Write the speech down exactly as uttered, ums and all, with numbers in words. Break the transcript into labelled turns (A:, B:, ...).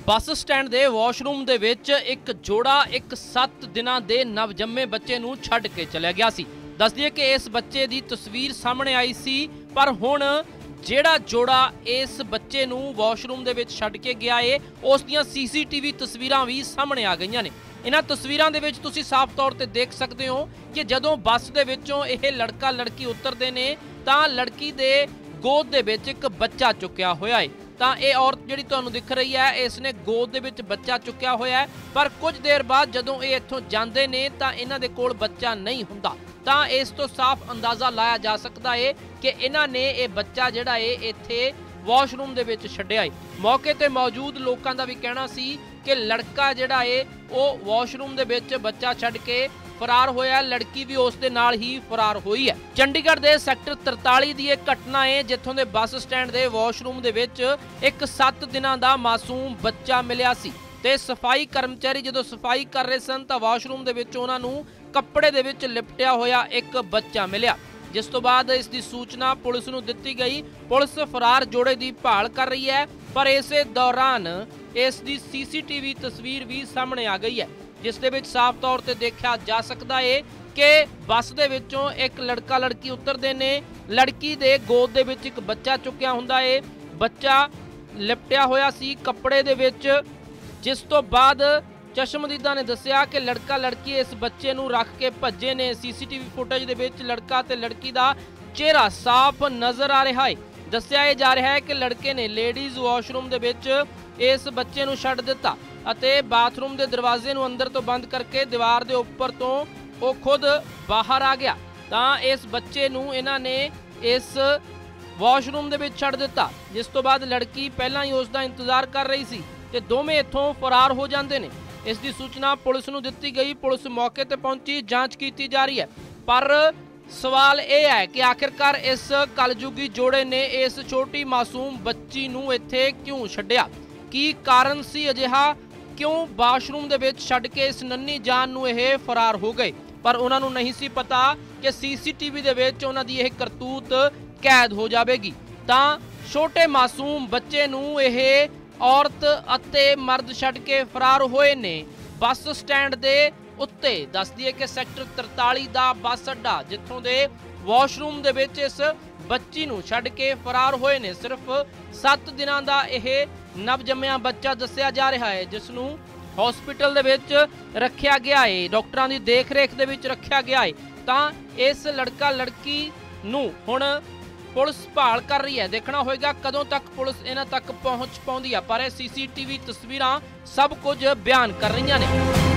A: Bus stand ਦੇ washroom ਦੇ ਵਿੱਚ ਇੱਕ ਜੋੜਾ ਇੱਕ ਸੱਤ ਦਿਨਾਂ ਦੇ ਨਵਜੰਮੇ ਬੱਚੇ ਨੂੰ ਛੱਡ ਕੇ ਚਲਿਆ ਗਿਆ ਸੀ। ਦੱਸ ਦਈਏ ਕਿ ਇਸ ਬੱਚੇ ਦੀ ਤਸਵੀਰ ਸਾਹਮਣੇ ਆਈ ਸੀ, ਪਰ ਹੁਣ ਜਿਹੜਾ ਜੋੜਾ ਇਸ ਬੱਚੇ ਨੂੰ ਵਾਸ਼ਰੂਮ ਦੇ ਵਿੱਚ ਛੱਡ ਕੇ ਗਿਆ ਏ ਉਸ ਦੀਆਂ ਸੀਸੀਟੀਵੀ ਤਸਵੀਰਾਂ ਵੀ ਸਾਹਮਣੇ ਆ ਗਈਆਂ ਨੇ। ਇਹਨਾਂ ਤਸਵੀਰਾਂ ਦੇ ਵਿੱਚ ਤੁਸੀਂ ਸਾਫ਼ ਤੌਰ ਤੇ ਦੇਖ ਸਕਦੇ ਹੋ ਕਿ ਜਦੋਂ ਬੱਸ ਦੇ ਵਿੱਚੋਂ ਇਹ ਲੜਕਾ ਲੜਕੀ ਉਤਰਦੇ ਨੇ ਤਾਂ ਲੜਕੀ ਦੇ ਗੋਦ ਦੇ ਵਿੱਚ ਇੱਕ ਬੱਚਾ ਚੁੱਕਿਆ ਹੋਇਆ ਏ। ਤਾਂ ਇਹ ਔਰਤ ਜਿਹੜੀ ਤੁਹਾਨੂੰ ਦਿਖ ਰਹੀ ਹੈ ਇਸ ਨੇ ਗੋਦ ਦੇ ਵਿੱਚ ਬੱਚਾ ਚੁੱਕਿਆ ਹੋਇਆ ਹੈ, ਪਰ ਕੁਝ ਦੇਰ ਬਾਅਦ ਜਦੋਂ ਇਹ ਇੱਥੋਂ ਜਾਂਦੇ ਨੇ ਤਾਂ ਇਹਨਾਂ ਦੇ ਕੋਲ ਬੱਚਾ ਨਹੀਂ ਹੁੰਦਾ। ਤਾਂ ਇਸ ਤੋਂ ਸਾਫ਼ ਅੰਦਾਜ਼ਾ ਲਾਇਆ ਜਾ ਸਕਦਾ ਏ ਕਿ ਇਹਨਾਂ ਨੇ ਇਹ ਬੱਚਾ ਜਿਹੜਾ ਏ ਇੱਥੇ ਵਾਸ਼ਰੂਮ ਦੇ ਵਿੱਚ ਛੱਡਿਆ ਏ। ਮੌਕੇ ਤੇ ਮੌਜੂਦ ਲੋਕਾਂ ਦਾ ਵੀ ਕਹਿਣਾ ਸੀ ਕਿ ਲੜਕਾ ਜਿਹੜਾ ਏ ਉਹ ਵਾਸ਼ਰੂਮ ਦੇ ਵਿੱਚ ਬੱਚਾ ਛੱਡ ਕੇ ਫਰਾਰ ਹੋਇਆ, ਲੜਕੀ ਵੀ ਉਸ ਦੇ ਨਾਲ ਹੀ ਫਰਾਰ ਹੋਈ ਹੈ। ਚੰਡੀਗੜ੍ਹ ਦੇ ਸੈਕਟਰ ਤਰਤਾਲੀ ਦੀ ਇਹ ਘਟਨਾ ਹੈ ਜਿੱਥੋਂ ਦੇ ਬੱਸ ਸਟੈਂਡ ਦੇ ਵਾਸ਼ਰੂਮ ਦੇ ਵਿੱਚ ਇੱਕ ਸੱਤ ਦਿਨਾਂ ਦਾ ਮਾਸੂਮ ਬੱਚਾ ਮਿਲਿਆ ਸੀ ਤੇ ਸਫਾਈ ਕਰਮਚਾਰੀ ਜਦੋਂ ਸਫਾਈ ਕਰ ਰਹੇ ਸਨ ਤਾਂ ਵਾਸ਼ਰੂਮ ਦੇ ਵਿੱਚ ਉਹਨਾਂ ਨੂੰ ਕੱਪੜੇ ਦੇ ਵਿੱਚ ਲਿਪਟਿਆ ਹੋਇਆ ਇੱਕ ਬੱਚਾ ਮਿਲਿਆ, ਜਿਸ ਤੋਂ ਬਾਅਦ ਇਸ ਦੀ ਸੂਚਨਾ ਪੁਲਿਸ ਨੂੰ ਦਿੱਤੀ ਗਈ। ਪੁਲਿਸ ਫਰਾਰ ਜੋੜੇ ਦੀ ਭਾਲ ਕਰ ਰਹੀ ਹੈ, ਪਰ ਇਸੇ ਦੌਰਾਨ ਇਸ ਦੀ ਸੀਸੀਟੀਵੀ ਤਸਵੀਰ ਵੀ ਸਾਹਮਣੇ ਆ ਗਈ ਹੈ ਜਿਸ ਦੇ ਵਿੱਚ ਸਾਫ਼ ਤੌਰ ਤੇ ਦੇਖਿਆ ਜਾ ਸਕਦਾ ਹੈ ਕਿ ਬੱਸ ਦੇ ਵਿੱਚੋਂ ਇੱਕ ਲੜਕਾ ਲੜਕੀ ਉਤਰਦੇ ਨੇ, ਲੜਕੀ ਦੇ ਗੋਦ ਦੇ ਵਿੱਚ ਇੱਕ ਬੱਚਾ ਚੁੱਕਿਆ ਹੁੰਦਾ ਹੈ, ਬੱਚਾ ਲਿਪਟਿਆ ਹੋਇਆ ਸੀ ਕੱਪੜੇ ਦੇ ਵਿੱਚ, ਜਿਸ ਤੋਂ ਬਾਅਦ ਚਸ਼ਮਦੀਦਾਂ ਨੇ ਦੱਸਿਆ ਕਿ ਲੜਕਾ ਲੜਕੀ ਇਸ ਬੱਚੇ ਨੂੰ ਰੱਖ ਕੇ ਭੱਜੇ ਨੇ। ਸੀਸੀਟੀਵੀ ਫੁਟੇਜ ਦੇ ਵਿੱਚ ਲੜਕਾ ਤੇ ਲੜਕੀ ਦਾ ਚਿਹਰਾ ਸਾਫ਼ ਨਜ਼ਰ ਆ ਰਿਹਾ ਹੈ। ਦੱਸਿਆ ਇਹ ਜਾ ਰਿਹਾ ਹੈ ਕਿ ਲੜਕੇ ਨੇ ਲੇਡੀਜ਼ ਵਾਸ਼ਰੂਮ ਦੇ ਵਿੱਚ ਇਸ ਬੱਚੇ ਨੂੰ ਛੱਡ ਦਿੱਤਾ ਅਤੇ ਬਾਥਰੂਮ ਦੇ ਦਰਵਾਜ਼ੇ ਨੂੰ ਅੰਦਰ ਤੋਂ ਬੰਦ ਕਰਕੇ ਦੀਵਾਰ ਦੇ ਉੱਪਰ ਤੋਂ ਉਹ ਖੁਦ ਬਾਹਰ ਆ ਗਿਆ। ਤਾਂ ਇਸ ਬੱਚੇ ਨੂੰ ਇਹਨਾਂ ਨੇ ਇਸ ਵਾਸ਼ਰੂਮ ਦੇ ਵਿੱਚ ਛੱਡ ਦਿੱਤਾ, ਜਿਸ ਤੋਂ ਬਾਅਦ ਲੜਕੀ ਪਹਿਲਾਂ ਹੀ ਉਸ ਦਾ ਇੰਤਜ਼ਾਰ ਕਰ ਰਹੀ ਸੀ ਤੇ ਦੋਵੇਂ ਇੱਥੋਂ ਫਰਾਰ ਹੋ ਜਾਂਦੇ ਨੇ। ਇਸ ਦੀ ਸੂਚਨਾ ਪੁਲਿਸ ਨੂੰ ਦਿੱਤੀ ਗਈ, ਪੁਲਿਸ ਮੌਕੇ ਤੇ ਪਹੁੰਚੀ, ਜਾਂਚ ਕੀਤੀ ਜਾ ਰਹੀ ਹੈ। ਪਰ ਸਵਾਲ ਇਹ ਹੈ ਕਿ ਆਖਿਰਕਾਰ ਇਸ ਕਲਯੁਗੀ ਜੋੜੇ ਨੇ ਇਸ ਛੋਟੀ ਮਾਸੂਮ ਬੱਚੀ ਨੂੰ ਇੱਥੇ ਕਿਉਂ ਛੱਡਿਆ? ਕੀ ਕਾਰਨ ਸੀ ਅਜਿਹਾ? ਕਿਉਂ ਵਾਸ਼ਰੂਮ ਦੇ ਵਿੱਚ ਛੱਡ ਕੇ ਇਸ ਨੰਨੀ ਜਾਨ ਨੂੰ ਇਹ ਫਰਾਰ ਹੋ ਗਏ? ਪਰ ਉਹਨਾਂ ਨੂੰ ਨਹੀਂ ਸੀ ਪਤਾ ਕਿ ਸੀਸੀਟੀਵੀ ਦੇ ਵਿੱਚ ਉਹਨਾਂ ਦੀ ਇਹ ਕਰਤੂਤ ਕੈਦ ਹੋ ਜਾਵੇਗੀ। ਤਾਂ ਛੋਟੇ ਮਾਸੂਮ ਬੱਚੇ ਨੂੰ ਇਹ ਔਰਤ ਅਤੇ ਮਰਦ ਛੱਡ ਕੇ ਫਰਾਰ ਹੋਏ ਨੇ ਬੱਸ ਸਟੈਂਡ ਦੇ ਉੱਤੇ। ਦੱਸ ਦਈਏ ਕਿ ਸੈਕਟਰ ਤਰਤਾਲੀ ਦਾ ਬੱਸ ਅੱਡਾ ਜਿੱਥੋਂ ਦੇ ਵਾਸ਼ਰੂਮ ਦੇ ਵਿੱਚ ਇਸ ਬੱਚੀ ਨੂੰ ਛੱਡ ਕੇ ਫਰਾਰ ਹੋਏ ਨੇ। ਸਿਰਫ ਸੱਤ ਦਿਨਾਂ ਦਾ ਇਹ ਨਵਜੰਮਿਆ ਬੱਚਾ ਦੱਸਿਆ ਜਾ ਰਿਹਾ ਹੈ, ਜਿਸ ਨੂੰ ਹਸਪੀਟਲ ਦੇ ਵਿੱਚ ਰੱਖਿਆ ਗਿਆ ਹੈ, ਡਾਕਟਰਾਂ ਦੀ ਦੇਖ ਰੇਖ ਦੇ ਵਿੱਚ ਰੱਖਿਆ ਗਿਆ ਹੈ। ਤਾਂ ਇਸ ਲੜਕਾ ਲੜਕੀ ਨੂੰ ਹੁਣ ਪੁਲਿਸ ਭਾਲ ਕਰ ਰਹੀ ਹੈ। ਦੇਖਣਾ ਹੋਏਗਾ ਕਦੋਂ ਤੱਕ ਪੁਲਿਸ ਇਹਨਾਂ ਤੱਕ ਪਹੁੰਚ ਪਾਉਂਦੀ ਹੈ, ਪਰ ਇਹ ਸੀਸੀਟੀਵੀ ਤਸਵੀਰਾਂ ਸਭ ਕੁਝ ਬਿਆਨ ਕਰ ਰਹੀਆਂ ਨੇ।